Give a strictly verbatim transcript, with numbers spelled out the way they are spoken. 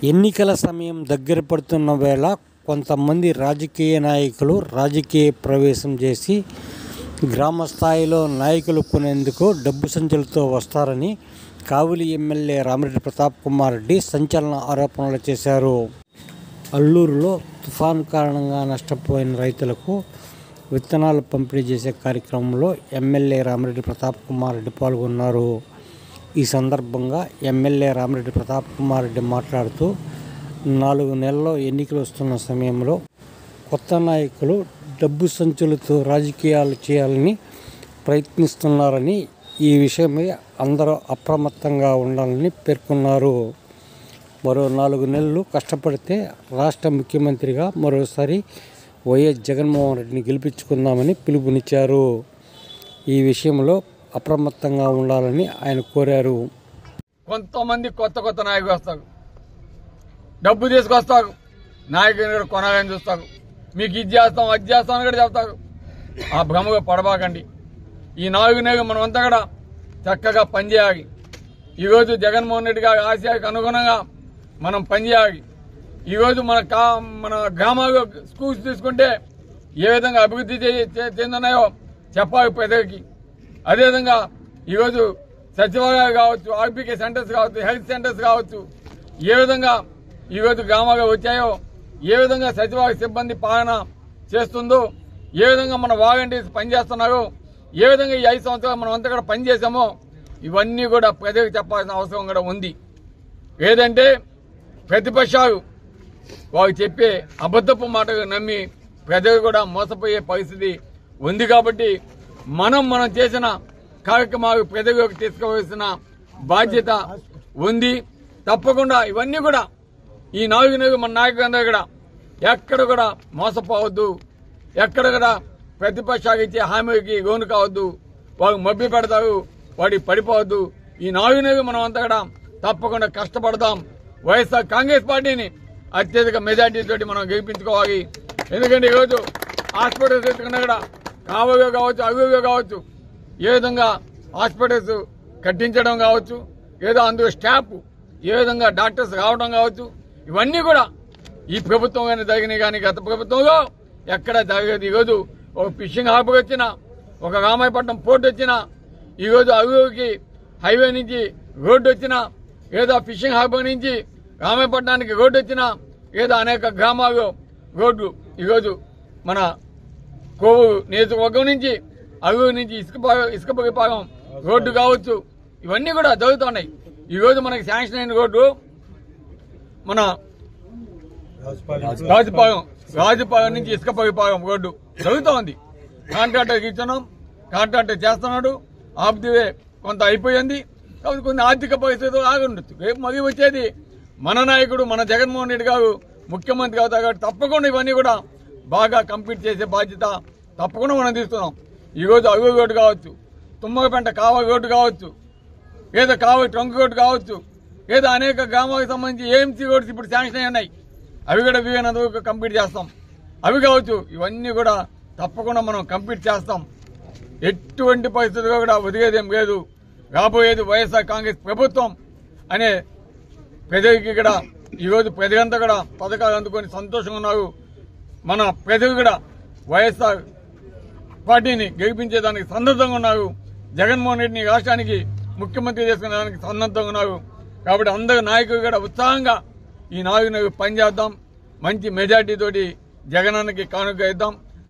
ఎన్నికల సమయం దగ్గర పడుతున్న వేళ కొంతమంది రాజకీయ నాయకులు రాజకీయ ప్రవేశం చేసి గ్రామ స్థాయిలో నాయకులు కొనేందుకు డబ్బు సంచులతో వస్తారని కావలి ఎమ్మెల్యే రామిరెడ్డి ప్రతాప్ కుమార్ రెడ్డి సంచలన ఆరోపణలు చేశారు. అల్లూరులో తుఫాను కారణంగా నష్టపోయిన రైతులకు విత్తనాలు పంపిణీ చేసే కార్యక్రమంలో ఎమ్మెల్యే రామిరెడ్డి ప్రతాప్ కుమార్ రెడ్డి పాల్గొన్నారు. ఈ సందర్భంగా ఎమ్మెల్యే రామిరెడ్డి ప్రతాప్ కుమార్ రెడ్డి మాట్లాడుతూ నాలుగు నెలల్లో ఎన్నికలు వస్తున్న సమయంలో కొత్త నాయకులు డబ్బు సంచులతో రాజకీయాలు చేయాలని ప్రయత్నిస్తున్నారని, ఈ విషయమై అందరూ అప్రమత్తంగా ఉండాలని పేర్కొన్నారు. మరో నాలుగు నెలలు కష్టపడితే రాష్ట్ర ముఖ్యమంత్రిగా మరోసారి వైఎస్ జగన్మోహన్ రెడ్డిని గెలిపించుకుందామని పిలుపునిచ్చారు. ఈ విషయంలో అప్రమత్తంగా ఉండాలని ఆయన కోరారు. కొంతమంది కొత్త కొత్త నాయకులు వస్తారు, డబ్బు తీసుకొస్తారు, నాయకుని కొనాలని చూస్తారు, మీకు ఇది చేస్తాం అది చేస్తాం అని కూడా చెప్తారు. ఆ భ్రమగా పడబాకండి. ఈ నాలుగు నెలలు మనమంతా కూడా చక్కగా పనిచేయాలి. ఈరోజు జగన్మోహన్ రెడ్డి గారి ఆశయానికి అనుగుణంగా మనం పనిచేయాలి. ఈరోజు మన కా మన గ్రామాల్లో స్కూల్స్ తీసుకుంటే ఏ విధంగా అభివృద్ధి చెందున్నాయో చెప్పాలి ప్రజలకి. అదేవిధంగా ఈరోజు సచివాలయాలు కావచ్చు, ఆర్బీకే సెంటర్స్ కావచ్చు, హెల్త్ సెంటర్స్ కావచ్చు, ఏ విధంగా ఈరోజు గ్రామాల్లో వచ్చాయో, ఏ విధంగా సచివాలయ సిబ్బంది పాలన చేస్తుందో, ఏ విధంగా మన వాలంటీర్స్ పనిచేస్తున్నారో, ఏ విధంగా ఈ ఐదు సంవత్సరాలు మనం అంతా కూడా పనిచేసామో ఇవన్నీ కూడా ప్రజలకు చెప్పాల్సిన అవసరం కూడా ఉంది. ఏదంటే ప్రతిపక్షాలు వారు చెప్పే అబద్ధపు మాటలు నమ్మి ప్రజలు కూడా మోసపోయే పరిస్థితి ఉంది. కాబట్టి మనం మనం చేసిన కార్యక్రమాలు ప్రజలకు తీసుకోవాల్సిన బాధ్యత ఉంది. తప్పకుండా ఇవన్నీ కూడా ఈ నాలుగు నెలలు మన నాయకులందరూ కూడా ఎక్కడ కూడా మోసపోవద్దు, ఎక్కడ కూడా ప్రతిపక్షాలు ఇచ్చే హామీకి లోను కావద్దు, వారు మభ్య పెడతారు, వాడికి పడిపోవద్దు. ఈ నాలుగు నెలలు మనం అంతా కూడా తప్పకుండా కష్టపడదాం. వైఎస్ఆర్ కాంగ్రెస్ పార్టీని అత్యధిక మెజార్టీ తోటి మనం గెలిపించుకోవాలి. ఎందుకంటే ఈరోజు హాస్పిటల్స్ ఎత్తుకున్నా కూడా కావగా కావచ్చు, అవిగా కావచ్చు, ఏ విధంగా హాస్పిటల్స్ కట్టించడం కావచ్చు, ఏదో అందులో స్టాఫ్ ఏ విధంగా డాక్టర్స్ రావడం కావచ్చు, ఇవన్నీ కూడా ఈ ప్రభుత్వం కానీ జరిగినాయి. కానీ గత ప్రభుత్వంలో ఎక్కడ జరగదు. ఈరోజు ఒక ఫిషింగ్ హార్బర్ వచ్చినా, ఒక రామాయపట్నం పోర్ట్ వచ్చినా, ఈరోజు అవికి హైవే నుంచి రోడ్డు వచ్చినా, ఏదో ఫిషింగ్ హార్బర్ నుంచి రామాయపట్నానికి రోడ్డు వచ్చినా, ఏదో అనేక గ్రామాల్లో రోడ్లు ఈరోజు మన కోవూరు నియోజకవర్గం నుంచి అరువు నుంచి ఇసుక ఇసుక విభాగం రోడ్డు కావచ్చు, ఇవన్నీ కూడా జరుగుతున్నాయి. ఈరోజు మనకి శాంక్షన్ అయిన రోడ్డు మన రాజుపాలెం రాజుపాలెం నుంచి ఇసుక విభాగం రోడ్డు జరుగుతూ ఉంది. కాంట్రాక్టర్కి ఇస్తున్నాం, కాంట్రాక్టర్ చేస్తున్నాడు. ఆఫ్ ది వే కొంత అయిపోయింది. కాబట్టి కొన్ని ఆర్థిక పరిస్థితులు ఆగుండొచ్చు. రేపు మళ్ళీ వచ్చేది మన నాయకుడు మన జగన్మోహన్ రెడ్డి గారు ముఖ్యమంత్రి అవుతారు. కాబట్టి తప్పకుండా ఇవన్నీ కూడా బాగా కంప్లీట్ చేసే బాధ్యత తప్పకుండా మనం తీసుకున్నాం. ఈరోజు అరువు రోడ్డు కావచ్చు, తుమ్మగపెంట కావలి రోడ్డు కావచ్చు, ఏదో కావలి ట్రంక్ రోడ్డు కావచ్చు, ఏదో అనేక గ్రామాలకు సంబంధించి ఏఎంసీ రోడ్స్ ఇప్పుడు శాంక్షన్ అయి ఉన్నాయి. అవి కూడా వీలైనంత వరకు కంప్లీట్ చేస్తాం. అవి కావచ్చు, ఇవన్నీ కూడా తప్పకుండా మనం కంప్లీట్ చేస్తాం. ఎటువంటి పరిస్థితుల్లో కూడా వదిలేదేం లేదు. రాబోయేది వైఎస్ఆర్ కాంగ్రెస్ ప్రభుత్వం అనే ప్రజలకి కూడా ఈరోజు ప్రజలంతా కూడా పథకాలు అందుకొని సంతోషంగా ఉన్నారు. మన ప్రజలు కూడా వైఎస్ఆర్ పార్టీని గెలిపించేదానికి సన్నద్ధంగా ఉన్నారు. జగన్మోహన్ రెడ్డిని రాష్ట్రానికి ముఖ్యమంత్రి చేసుకునేదానికి సన్నద్ధంగా ఉన్నారు. కాబట్టి అందరు నాయకులు కూడా ఉత్సాహంగా ఈ నాలుగు నెలలు పనిచేద్దాం. మంచి మెజార్టీ తోటి జగనానికి కానుక ఇద్దాం.